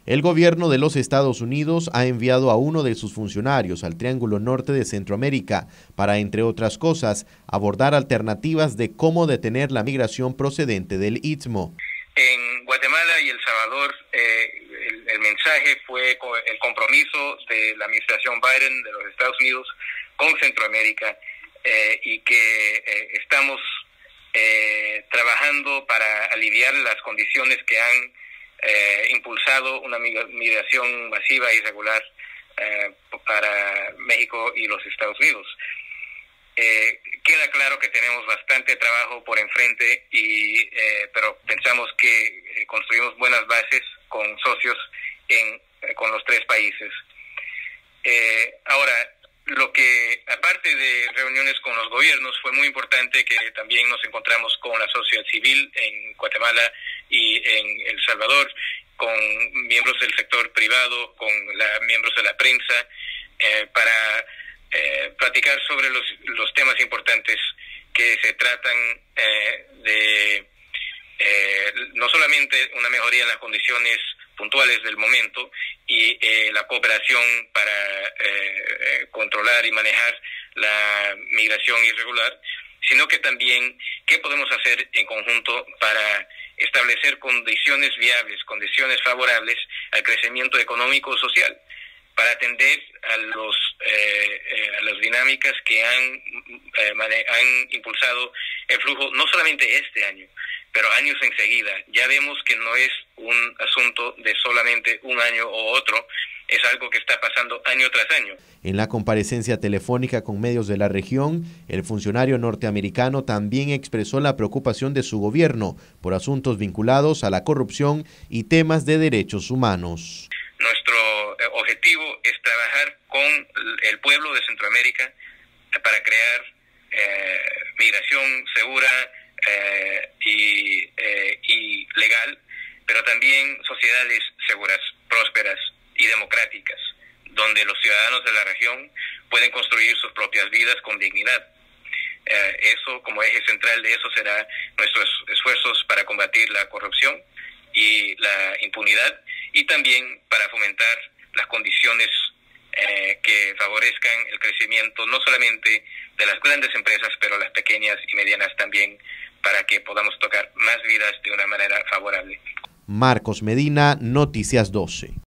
El gobierno de los Estados Unidos ha enviado a uno de sus funcionarios al Triángulo Norte de Centroamérica para, entre otras cosas, abordar alternativas de cómo detener la migración procedente del Istmo. En Guatemala y El Salvador, el mensaje fue el compromiso de la administración Biden de los Estados Unidos con Centroamérica y que estamos trabajando para aliviar las condiciones que han impulsado una migración masiva e irregular para México y los Estados Unidos. Queda claro que tenemos bastante trabajo por enfrente, pero pensamos que construimos buenas bases con socios con los tres países. Ahora, lo que, aparte de reuniones con los gobiernos, fue muy importante que también nos encontramos con la sociedad civil en Guatemala y en El Salvador, con miembros del sector privado, con miembros de la prensa, para platicar sobre los temas importantes que se tratan de no solamente una mejoría en las condiciones puntuales del momento y la cooperación para controlar y manejar la migración irregular, sino que también qué podemos hacer en conjunto para establecer condiciones viables, condiciones favorables al crecimiento económico y social, para atender a las dinámicas que han impulsado el flujo, no solamente este año, pero años enseguida. Ya vemos que no es un asunto de solamente un año o otro, es algo que está pasando año tras año. En la comparecencia telefónica con medios de la región, el funcionario norteamericano también expresó la preocupación de su gobierno por asuntos vinculados a la corrupción y temas de derechos humanos. Nuestro objetivo es trabajar con el pueblo de Centroamérica para crear migración segura y legal, pero también sociedades seguras, prósperas y democráticas, donde los ciudadanos de la región pueden construir sus propias vidas con dignidad. Eso, como eje central de eso, será nuestros esfuerzos para combatir la corrupción y la impunidad, y también para fomentar las condiciones que favorezcan el crecimiento no solamente de las grandes empresas, pero las pequeñas y medianas también, para que podamos tocar más vidas de una manera favorable. Marcos Medina, Noticias 12.